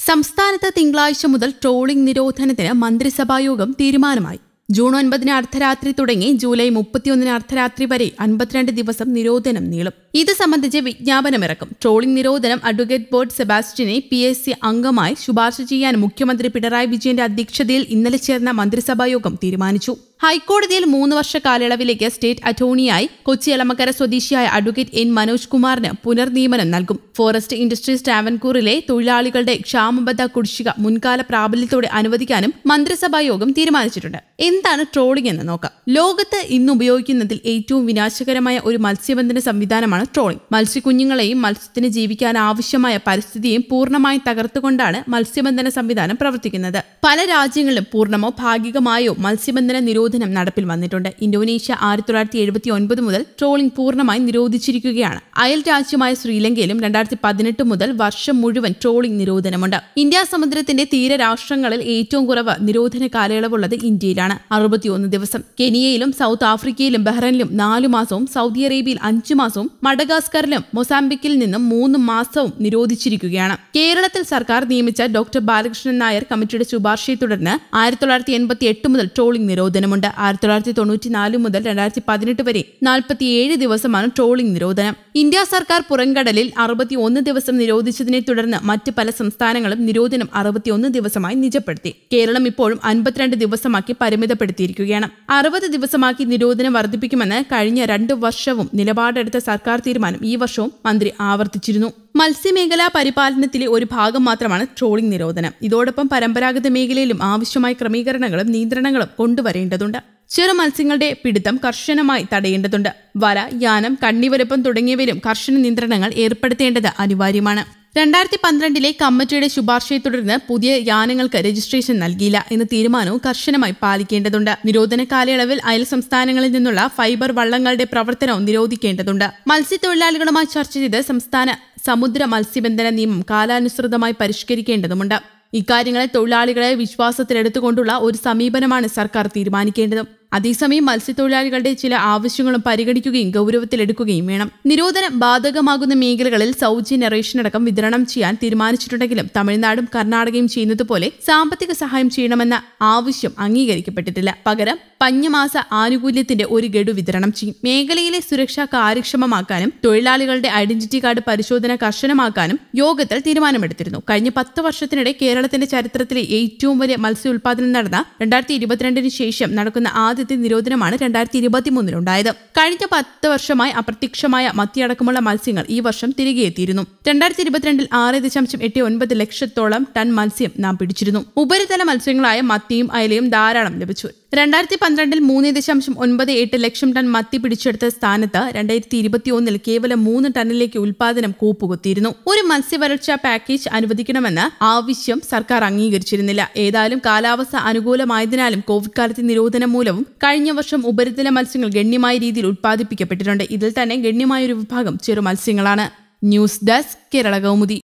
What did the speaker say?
സംസ്ഥാനത്ത് തിങ്കളാഴ്ച മുതൽ ട്രോളിംഗ് നിരോധനത്തിന് മന്ത്രിസഭായോഗം തീരുമാനമായി. ജൂൺ 9 അർദ്ധരാത്രി തുടങ്ങി ജൂലൈ 31 അർദ്ധരാത്രി വരെ 52 ദിവസം നിരോധനം നീളും. ഇത് സംബന്ധിച്ച് വിജ്ഞാപനമിറക്കും. ട്രോളിംഗ് നിരോധനം അഡ്വക്കേറ്റ് ബോർഡ് സെബാസ്റ്റ്യനെ PSC അംഗമായി ശുപാർശ ചെയ്യാൻ മുഖ്യമന്ത്രി പിണറായി വിജയന്റെ അധ്യക്ഷതയിൽ ഇന്നലെ ചേർന്ന മന്ത്രിസഭായോഗം തീരുമാനിച്ചു. ഹൈക്കോടതിയിൽ 3 വർഷ കാലയളവിലേക്ക് സ്റ്റേറ്റ് അറ്റോർണിയായി കൊച്ചി എളമക്കര സ്വദേശിയായ അഡ്വക്കേറ്റ് N മനോജ് കുമാറിന് പുനർനിയമനം നൽകും. ഫോറസ്റ്റ് ഇൻഡസ്ട്രീസ് ട്രാവൻകൂറിലെ തൊഴിലാളികളുടെ ക്ഷാമബദ്ധ കുടിശ്ശിക മുൻകാല പ്രാബല്യത്തോടെ അനുവദിക്കാനും മന്ത്രിസഭായോഗം തീരുമാനിച്ചിട്ടുണ്ട്. എന്താണ് ട്രോളിംഗ് എന്ന് നോക്കാം. ലോകത്ത് ഇന്ന് ഉപയോഗിക്കുന്നതിൽ ഏറ്റവും വിനാശകരമായ ഒരു മത്സ്യബന്ധന സംവിധാനമാണ് ട്രോളിംഗ്. മത്സ്യക്കുഞ്ഞുങ്ങളെയും മത്സ്യത്തിന് ജീവിക്കാൻ ആവശ്യമായ പരിസ്ഥിതിയും പൂർണ്ണമായി തകർത്തുകൊണ്ടാണ് മത്സ്യബന്ധന സംവിധാനം പ്രവർത്തിക്കുന്നത്. പല രാജ്യങ്ങളിലും പൂർണ്ണമോ ഭാഗികമായോ മത്സ്യബന്ധന നിരോധനം നടപ്പിൽ വന്നിട്ടുണ്ട്. ഇന്തോനേഷ്യ 1979 മുതൽ ട്രോളിംഗ് പൂർണ്ണമായി നിരോധിച്ചിരിക്കുകയാണ്. അയൽ രാജ്യമായ ശ്രീലങ്കയിലും 2018 മുതൽ വർഷം മുഴുവൻ ട്രോളിംഗ് നിരോധനമുണ്ട്. ഇന്ത്യ സമുദ്രത്തിന്റെ തീരരാഷ്ട്രങ്ങളിൽ ഏറ്റവും കുറവ് നിരോധന കാലയളവുള്ളത് ഇന്ത്യയിലാണ്, 61 ദിവസം. കെനിയയിലും സൗത്ത് ആഫ്രിക്കയിലും ബഹ്റൈനിലും 4 മാസവും സൗദി അറേബ്യയിൽ 5 മാസവും മഡഗാസ്കറിലും മൊസാംബിക്കിൽ നിന്നും 3 മാസവും നിരോധിച്ചിരിക്കുകയാണ്. കേരളത്തിൽ സർക്കാർ നിയമിച്ച ഡോക്ടർ ബാലകൃഷ്ണൻ നായർ കമ്മിറ്റിയുടെ ശുപാർശയെ തുടർന്ന് 1988 മുതൽ ട്രോളിംഗ് നിരോധനമുണ്ട്. 1994 മുതൽ 2018 വരെ 47 ദിവസമാണ് ട്രോളിംഗ് നിരോധനം. ഇന്ത്യ സർക്കാർ പുറംകടലിൽ 61 ദിവസം നിരോധിച്ചതിനെ തുടർന്ന് മറ്റ് പല സംസ്ഥാനങ്ങളും നിരോധനം 61 ദിവസമായി നിജപ്പെടുത്തി. കേരളം ഇപ്പോഴും 52 ദിവസമാക്കി പരിമിതപ്പെടുത്തിയിരിക്കുകയാണ്. 60 ദിവസമാക്കി നിരോധനം വർദ്ധിപ്പിക്കുമെന്ന് കഴിഞ്ഞ 2 വർഷവും നിലപാടെടുത്ത സർക്കാർ തീരുമാനം ഈ വർഷവും മന്ത്രി ആവർത്തിച്ചിരുന്നു. മത്സ്യമേഖലാ പരിപാലനത്തിലെ ഒരു ഭാഗം മാത്രമാണ് ട്രോളിംഗ് നിരോധനം. ഇതോടൊപ്പം പരമ്പരാഗത മേഖലയിലും ആവശ്യമായ ക്രമീകരണങ്ങളും നിയന്ത്രണങ്ങളും കൊണ്ടുവരേണ്ടതുണ്ട്. ചെറു മത്സ്യങ്ങളുടെ പിടുത്തം കർശനമായി തടയേണ്ടതുണ്ട്. വല, യാനം, കണ്ണിവലുപ്പം തുടങ്ങിയവയിലും കർശന നിയന്ത്രണങ്ങൾ ഏർപ്പെടുത്തേണ്ടത് അനിവാര്യമാണ്. 2012 കമ്മിറ്റിയുടെ ശുപാർശയെ തുടർന്ന് പുതിയ യാനങ്ങൾക്ക് രജിസ്ട്രേഷൻ നൽകിയില്ല എന്ന തീരുമാനവും കർശനമായി പാലിക്കേണ്ടതുണ്ട്. നിരോധന കാലയളവിൽ അയൽ സംസ്ഥാനങ്ങളിൽ നിന്നുള്ള ഫൈബർ വള്ളങ്ങളുടെ പ്രവർത്തനവും നിരോധിക്കേണ്ടതുണ്ട്. മത്സ്യത്തൊഴിലാളികളുമായി ചർച്ച ചെയ്ത് സംസ്ഥാന സമുദ്ര മത്സ്യബന്ധന നിയമം കാലാനുസൃതമായി പരിഷ്കരിക്കേണ്ടതുമുണ്ട്. ഇക്കാര്യങ്ങളെ തൊഴിലാളികളെ വിശ്വാസത്തിലെടുത്തുകൊണ്ടുള്ള ഒരു സമീപനമാണ് സർക്കാർ തീരുമാനിക്കേണ്ടത്. അതേസമയം മത്സ്യത്തൊഴിലാളികളുടെ ചില ആവശ്യങ്ങളും പരിഗണിക്കുകയും ഗൌരവത്തിലെടുക്കുകയും വേണം. നിരോധനം ബാധകമാകുന്ന മേഖലകളിൽ സൗജന്യ റേഷനടക്കം വിതരണം ചെയ്യാൻ തീരുമാനിച്ചിട്ടുണ്ടെങ്കിലും തമിഴ്നാടും കർണാടകയും ചെയ്യുന്നതുപോലെ സാമ്പത്തിക സഹായം ചെയ്യണമെന്ന ആവശ്യം അംഗീകരിക്കപ്പെട്ടിട്ടില്ല. പകരം പഞ്ഞമാസ ആനുകൂല്യത്തിന്റെ ഒരു ഗഡു വിതരണം ചെയ്യും. മേഖലയിലെ സുരക്ഷ കാര്യക്ഷമമാക്കാനും തൊഴിലാളികളുടെ ഐഡന്റിറ്റി കാർഡ് പരിശോധന കർശനമാക്കാനും യോഗത്തിൽ തീരുമാനമെടുത്തിരുന്നു. കഴിഞ്ഞ 10 വർഷത്തിനിടെ കേരളത്തിന്റെ ചരിത്രത്തിലെ ഏറ്റവും വലിയ മത്സ്യ ഉൽപാദനം നടന്ന 2022 ശേഷം നടക്കുന്ന ആദ്യത്തെ നിരോധനമാണ് 2023 ഉണ്ടായത്. കഴിഞ്ഞ 10 വർഷമായി അപ്രത്യക്ഷമായ മത്തിയടക്കമുള്ള മത്സ്യങ്ങൾ ഈ വർഷം തിരികെ എത്തിയിരുന്നു. 2022 6.89 ലക്ഷത്തോളം ടൺ മത്സ്യം നാം പിടിച്ചിരുന്നു. ഉപരിതല മത്സ്യങ്ങളായ മത്തിയും അയലയും ധാരാളം ലഭിച്ചു. 2012 3.98 ലക്ഷം ടൺ മത്തി പിടിച്ചെടുത്ത സ്ഥാനത്ത് 2021 കേവലം 3 ടണ്ണിലേക്ക് ഉൽപാദനം കൂപ്പുകുത്തിയിരുന്നു. ഒരു മത്സ്യവരൾച്ചാ പാക്കേജ് അനുവദിക്കണമെന്ന് ആവശ്യം സർക്കാർ അംഗീകരിച്ചിരുന്നില്ല. ഏതായാലും കാലാവസ്ഥ അനുകൂലമായതിനാലും കോവിഡ് കാലത്തെ നിരോധനം മൂലവും കഴിഞ്ഞ വർഷം ഉപരിതല മത്സ്യങ്ങൾ ഗണ്യമായ രീതിയിൽ ഉൽപ്പാദിപ്പിക്കപ്പെട്ടിട്ടുണ്ട്. ഇതിൽ തന്നെ ഗണ്യമായൊരു വിഭാഗം ചെറു മത്സ്യങ്ങളാണ്. News desk Kerala Kaumudi.